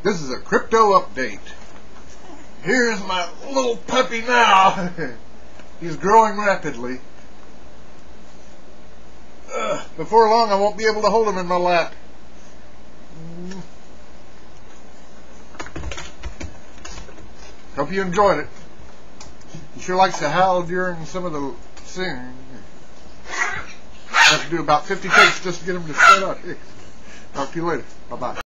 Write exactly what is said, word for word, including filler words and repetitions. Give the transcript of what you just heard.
This is a crypto update. Here's my little puppy now. He's growing rapidly. Uh, before long, I won't be able to hold him in my lap. Hope you enjoyed it. He sure likes to howl during some of the singing. I have to do about fifty takes just to get him to shut up. Talk to you later. Bye-bye.